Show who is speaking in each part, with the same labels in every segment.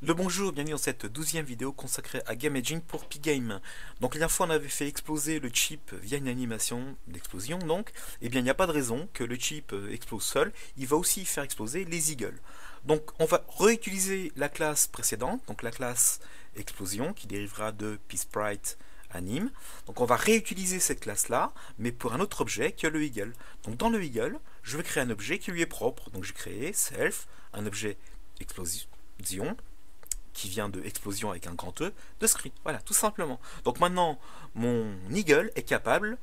Speaker 1: Le bonjour, bienvenue dans cette 12e vidéo consacrée à Game Engine pour Pygame. Donc la dernière fois on avait fait exploser le chip via une animation d'explosion, donc eh bien il n'y a pas de raison que le chip explose seul, il va aussi faire exploser les eagles. Donc on va réutiliser la classe précédente, donc la classe explosion qui dérivera de PSprite anime. Donc on va réutiliser cette classe là, mais pour un autre objet qui est le eagle. Donc dans le eagle, je vais créer un objet qui lui est propre. Donc j'ai créé self, un objet explosion qui vient de explosion avec un grand E, de script. Voilà, tout simplement. Donc maintenant, mon eagle est capable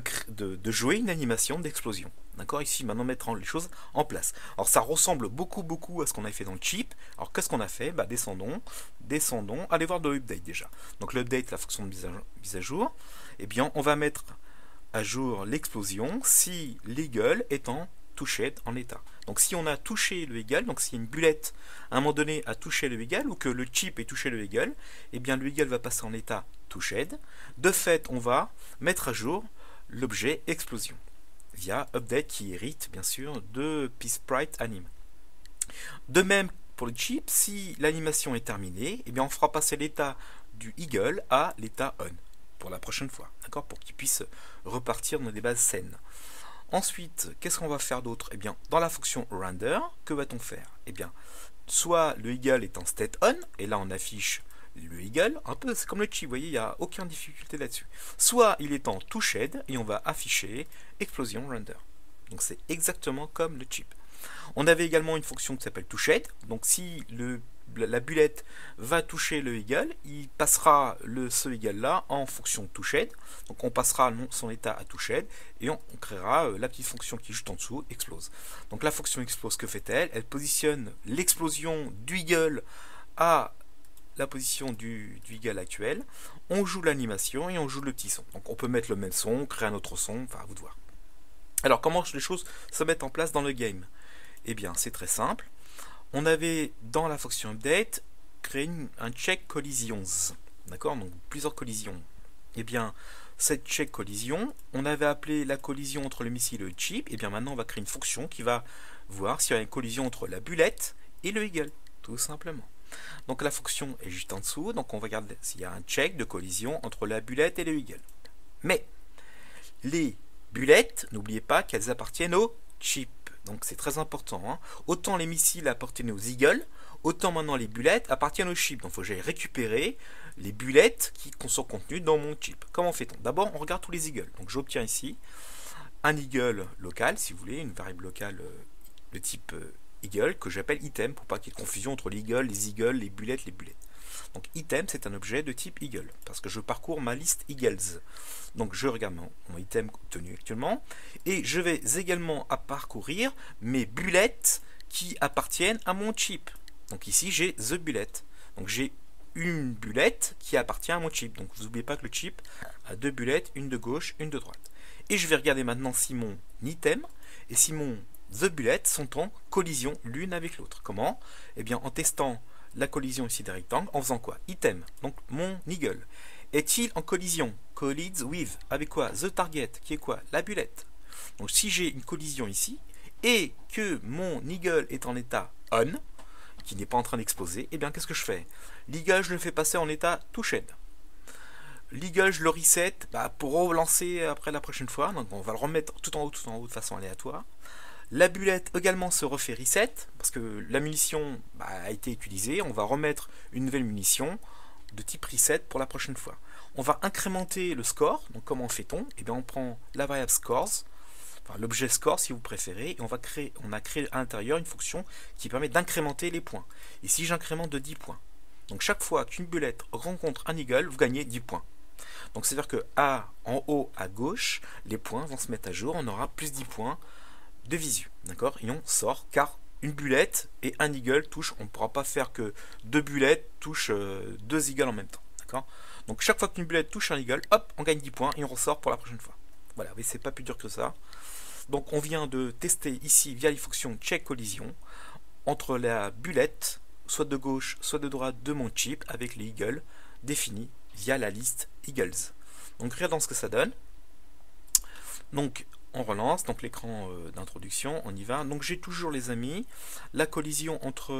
Speaker 1: de jouer une animation d'explosion. D'accord. Ici, maintenant, mettre les choses en place. Alors, ça ressemble beaucoup à ce qu'on avait fait dans le chip. Alors, qu'est-ce qu'on a fait? Bah, descendons, allez voir dans l'update déjà. Donc, l'update, la fonction de mise à jour, eh bien, on va mettre à jour l'explosion si l'eagle est en touché en état. Donc si on a touché le eagle, donc si une bullette à un moment donné a touché le eagle ou que le chip ait touché le eagle, eh bien le eagle va passer en état touched. De fait, on va mettre à jour l'objet explosion via update qui hérite bien sûr de PSprite anime. De même pour le chip, si l'animation est terminée, eh bien on fera passer l'état du eagle à l'état on pour la prochaine fois, d'accord, pour qu'il puisse repartir dans des bases saines. Ensuite, qu'est-ce qu'on va faire d'autre? Eh bien, dans la fonction render, que va-t-on faire? Eh bien, soit le eagle est en state on, et là on affiche le eagle, un peu c'est comme le chip, vous voyez, il n'y a aucune difficulté là-dessus. Soit il est en touched, et on va afficher explosion render. Donc c'est exactement comme le chip. On avait également une fonction qui s'appelle touched, donc si la bullette va toucher le eagle, il passera ce eagle là en fonction touched. Donc on passera son état à touched et on créera la petite fonction qui est juste en dessous, explose. Donc la fonction explose, que fait-elle? Elle positionne l'explosion du eagle à la position du eagle actuel. On joue l'animation et on joue le petit son. Donc on peut mettre le même son, créer un autre son, enfin à vous de voir. Alors comment les choses se mettent en place dans le game? Eh bien c'est très simple. On avait dans la fonction update créé un check collisions, d'accord, donc plusieurs collisions. Et bien cette check collision, on avait appelé la collision entre le missile et le chip. Et bien maintenant on va créer une fonction qui va voir s'il y a une collision entre la bullette et le eagle, tout simplement. Donc la fonction est juste en dessous, donc on va regarder s'il y a un check de collision entre la bullette et le eagle. Mais les bullettes, n'oubliez pas qu'elles appartiennent au chip. Donc c'est très important. Hein. Autant les missiles appartiennent aux eagles, autant maintenant les bullettes appartiennent au chip. Donc il faut que j'aille récupérer les bullettes qui sont contenues dans mon chip. Comment fait-on? D'abord, on regarde tous les eagles. Donc j'obtiens ici un eagle local, si vous voulez, une variable locale de type eagle, que j'appelle item, pour pas qu'il y ait de confusion entre les eagles, les bullettes, les bullettes. Donc item, c'est un objet de type eagle, parce que je parcours ma liste eagles. Donc je regarde mon item obtenu actuellement, et je vais également à parcourir mes bullettes qui appartiennent à mon chip. Donc ici j'ai the bullet. Donc j'ai une bullette qui appartient à mon chip. Donc vous n'oubliez pas que le chip a deux bullettes, une de gauche, une de droite. Et je vais regarder maintenant si mon item et si mon the bullet sont en collision l'une avec l'autre. Comment? Eh bien en testant la collision ici des rectangles, en faisant quoi? Item, donc mon eagle, est-il en collision? Collides with, avec quoi? The target, qui est quoi? La bullette. Donc si j'ai une collision ici, et que mon eagle est en état on, qui n'est pas en train d'exploser, eh bien qu'est-ce que je fais? L'eagle, je le fais passer en état touched. L'eagle, je le reset pour relancer après la prochaine fois, donc on va le remettre tout en haut de façon aléatoire. La bullette également se refait reset, parce que la munition a été utilisée. On va remettre une nouvelle munition de type reset pour la prochaine fois. On va incrémenter le score. Donc comment fait-on? Eh bien on prend la variable scores, enfin l'objet score si vous préférez, et on a créé à l'intérieur une fonction qui permet d'incrémenter les points. Ici j'incrémente de 10 points. Donc chaque fois qu'une bullette rencontre un eagle, vous gagnez 10 points. Donc c'est-à-dire que en haut à gauche, les points vont se mettre à jour, on aura plus 10 points de visu, d'accord? Et on sort, car une bullette et un eagle touchent, on ne pourra pas faire que deux bullettes touchent deux eagles en même temps, d'accord? Donc chaque fois qu'une bullette touche un eagle, hop, on gagne 10 points et on ressort pour la prochaine fois. Voilà, mais c'est pas plus dur que ça. Donc on vient de tester ici via les fonctions check collision entre la bullette, soit de gauche, soit de droite de mon chip, avec les eagles définis via la liste eagles. Donc regardons ce que ça donne. Donc on relance, donc l'écran d'introduction, on y va. Donc j'ai toujours les amis, la collision entre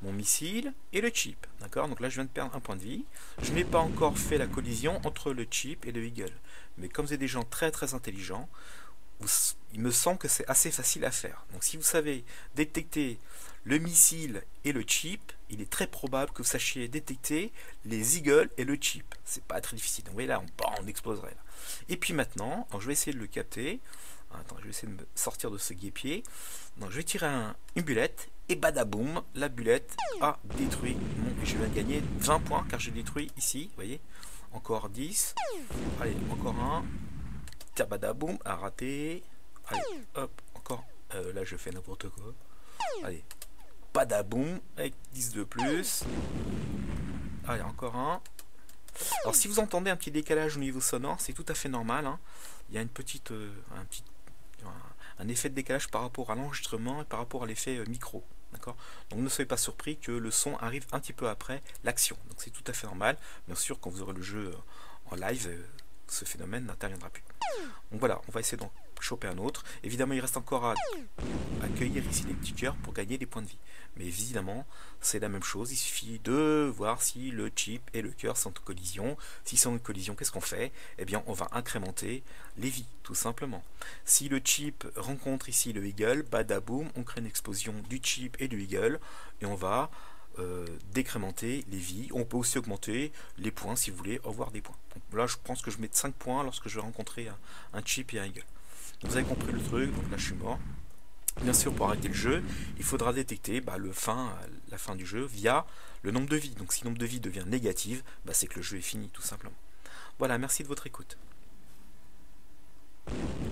Speaker 1: mon missile et le chip. D'accord? Donc là, je viens de perdre un point de vie. Je n'ai pas encore fait la collision entre le chip et le Eagle. Mais comme vous êtes des gens très très intelligents, il me semble que c'est assez facile à faire. Donc si vous savez détecter le missile et le chip, il est très probable que vous sachiez détecter les Eagles et le chip. C'est pas très difficile. Donc vous voyez là, on exploserait là. Et puis maintenant, alors je vais essayer de le capter. Attends, je vais essayer de me sortir de ce guépier. Donc je vais tirer une bullette et badaboum, la bullette a détruit mon... Je viens de gagner 20 points car j'ai détruit ici, vous voyez. Encore 10. Allez, encore un. Badaboum, a raté. Allez, hop, encore. Là, je fais n'importe quoi. Allez, badaboum, avec 10 de plus. Allez, encore un. Alors, si vous entendez un petit décalage au niveau sonore, c'est tout à fait normal. Hein. Il y a une petite, un effet de décalage par rapport à l'enregistrement et par rapport à l'effet micro. D'accord? Donc, ne soyez pas surpris que le son arrive un petit peu après l'action. Donc, c'est tout à fait normal. Bien sûr, quand vous aurez le jeu en live, ce phénomène n'interviendra plus. Donc voilà, on va essayer d'en choper un autre. Évidemment, il reste encore à accueillir ici les petits cœurs pour gagner des points de vie. Mais évidemment, c'est la même chose. Il suffit de voir si le chip et le cœur sont en collision. S'ils sont en collision, qu'est-ce qu'on fait? Eh bien, on va incrémenter les vies, tout simplement. Si le chip rencontre ici le Eagle, badaboum, on crée une explosion du chip et du Eagle. Et on va décrémenter les vies. On peut aussi augmenter les points si vous voulez avoir des points. Donc là, je pense que je mets 5 points lorsque je vais rencontrer un chip et un Eagle. Donc, vous avez compris le truc, donc là je suis mort. Bien sûr, pour arrêter le jeu, il faudra détecter la fin du jeu via le nombre de vies. Donc si le nombre de vies devient négatif, c'est que le jeu est fini tout simplement. Voilà, merci de votre écoute.